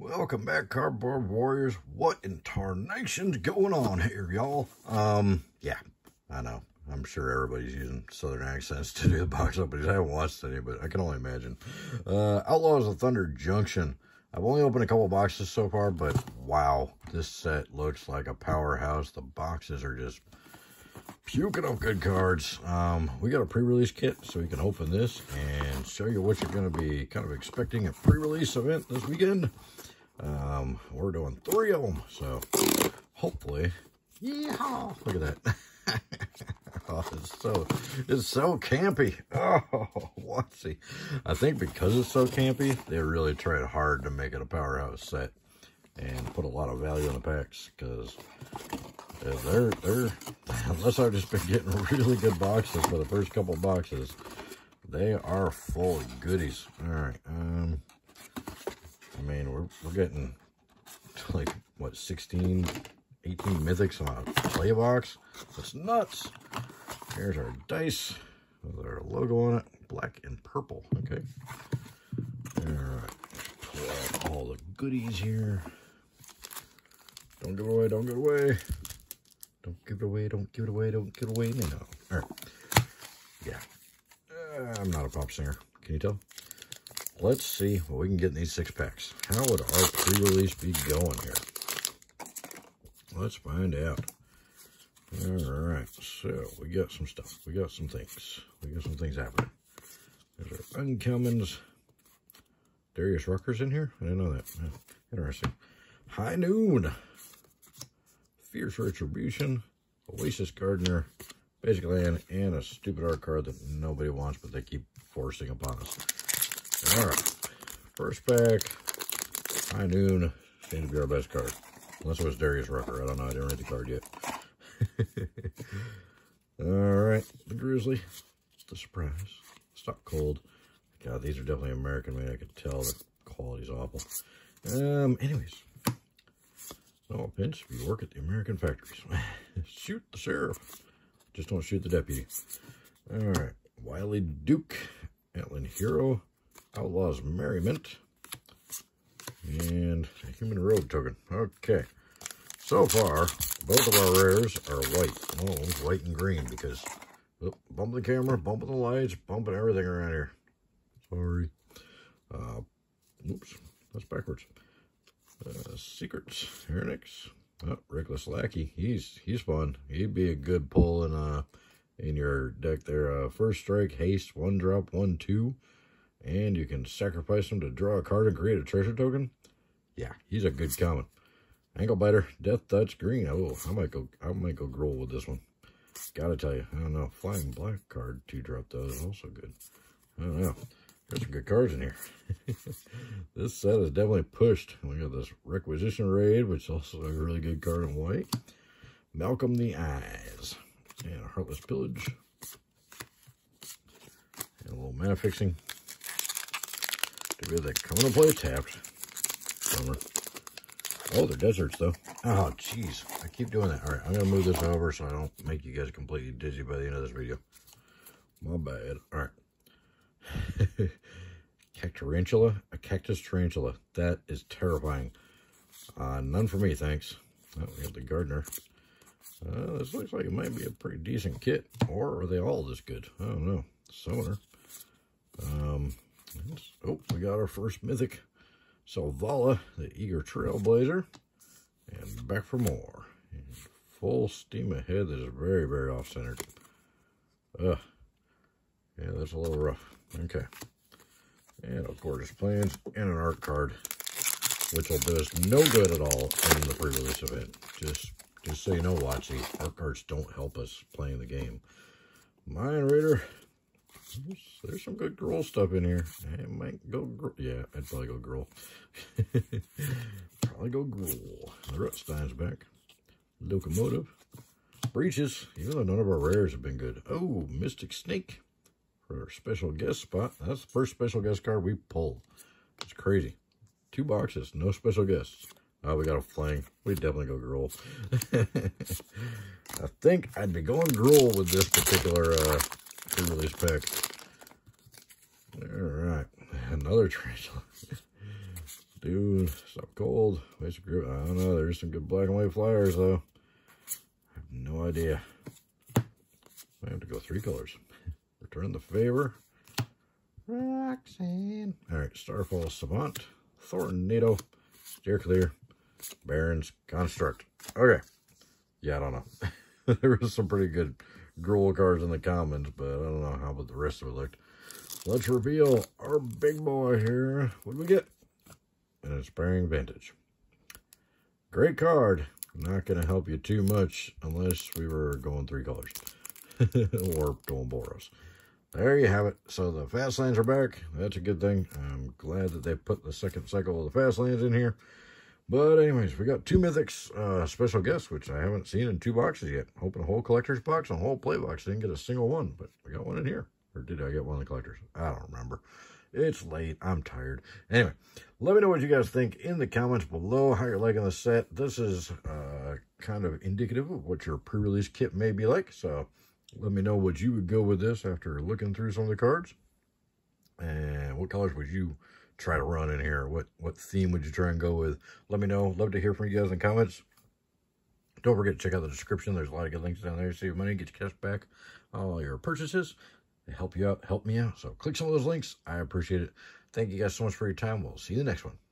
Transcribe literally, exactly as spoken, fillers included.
Welcome back, Cardboard Warriors. What in tarnation's going on here, y'all? Um, yeah, I know. I'm sure everybody's using southern accents to do the box openings. I haven't watched any, but I can only imagine. Uh, Outlaws of Thunder Junction. I've only opened a couple boxes so far, but wow, this set looks like a powerhouse. The boxes are just puking up good cards. Um, we got a pre-release kit, so we can open this and show you what you're going to be kind of expecting at pre-release event this weekend. Um, we're doing three of them, so hopefully, yeah, look at that. Oh, it's so, it's so campy. Oh, whatsy. I think because it's so campy, they really tried hard to make it a powerhouse set and put a lot of value in the packs, because they're, they're, unless I've just been getting really good boxes for the first couple boxes, they are full of goodies. All right, um, I mean, we're, we're getting like, what, sixteen, eighteen mythics on a play box? That's nuts. Here's our dice with our logo on it, black and purple. Okay. All right. Pull out all the goodies here. Don't give it away, don't give it away. Don't give it away, don't give it away, don't give it away. No. All right. Yeah. Uh, I'm not a pop singer. Can you tell? Let's see what we can get in these six packs. How would our pre-release be going here? Let's find out. All right, so we got some stuff. We got some things. We got some things happening. There's our uncommons. Darius Rucker's in here? I didn't know that. Oh, interesting. High Noon. Fierce Retribution. Oasis Gardener. Basic Land. And a stupid art card that nobody wants, but they keep forcing upon us. All right. First pack. High Noon. Seems to be our best card. Unless it was Darius Rucker. I don't know. I didn't read the card yet. All right. The Grizzly. The Surprise. Stop Cold. God, these are definitely American made. I could tell the quality's awful. Um. Anyways. No offense if you work at the American factories. Shoot the sheriff. Just don't shoot the deputy. All right. Wily Duke. Atlan Hero. Outlaws Merriment. And a Human Road token. Okay. So far, both of our rares are white. Oh, white and green, because oh, bumping the camera, bumping the lights, bumping everything around here. Sorry. Uh, oops, that's backwards. Uh, Secrets, Hernix. Oh, Reckless Lackey. He's he's fun. He'd be a good pull in uh in your deck there. Uh, first strike, haste, one drop, one two. And you can sacrifice him to draw a card and create a treasure token. Yeah, he's a good common. Ankle Biter, Death Touch, Green. Oh, I might go. I might go Growl with this one. Gotta tell you, I don't know. Flying Black card two drop though is also good. I don't know. There's some good cards in here. This set is definitely pushed. We got this Requisition Raid, which is also a really good card in white. Malcolm the Eyes and a Heartless Pillage and a little mana fixing. To be that coming to play tapped. Bummer. Oh, they're deserts, though. Oh, jeez. I keep doing that. All right, I'm going to move this over so I don't make you guys completely dizzy by the end of this video. My bad. All right. Cactarantula. A Cactus Tarantula. That is terrifying. Uh, none for me, thanks. Oh, we got the Gardener. Uh, this looks like it might be a pretty decent kit. Or are they all this good? I don't know. Summoner. Um... Oh, we got our first mythic. Selvala, the Eager Trailblazer. And back for more. And full steam ahead. That is very, very off-centered. Ugh. Yeah, that's a little rough. Okay. And a Gorgeous Plans and an art card, which will do us no good at all in the pre-release event. Just, just so you know, Watsy, art cards don't help us playing the game. Mind Raider. There's, there's some good Gruul stuff in here. I might go Gruul. Yeah, I'd probably go Gruul. Probably go Gruul. The Rutstein's back. Locomotive. Breaches, even though none of our rares have been good. Oh, Mystic Snake for our special guest spot. That's the first special guest card we pulled. It's crazy. Two boxes, no special guests. Oh, we got a flang. We definitely go Gruul. I think I'd be going Gruul with this particular uh, pre-release pack. All right, another tarantula. Dude, stop cold. Basic group. I don't know. There's some good black and white flyers, though. I have no idea. I have to go three colors. Return the favor. Roxanne. All right, Starfall Savant, Tornado, Steer Clear, Barons, Construct. Okay. Yeah, I don't know. There was some pretty good Gruul cards in the commons, but I don't know how about the rest of it looked. Let's reveal our big boy here. What do we get? An Inspiring Vintage. Great card. Not going to help you too much unless we were going three colors. Or going Boros. There you have it. So the fast lanes are back. That's a good thing. I'm glad that they put the second cycle of the fast lanes in here. But anyways, we got two Mythics uh, special guests, which I haven't seen in two boxes yet. Hoping a whole collector's box and a whole play box. Didn't get a single one, but we got one in here. Or did I get one of the collectors? I don't remember. It's late. I'm tired. Anyway, let me know what you guys think in the comments below, how you're liking the set. This is uh, kind of indicative of what your pre-release kit may be like. So let me know what you would go with this after looking through some of the cards. And what colors would you try to run in here? What, what theme would you try and go with? Let me know. Love to hear from you guys in the comments. Don't forget to check out the description. There's a lot of good links down there. Save money, get your cash back on all your purchases. They help you out, help me out. So click some of those links. I appreciate it. Thank you guys so much for your time. We'll see you in the next one.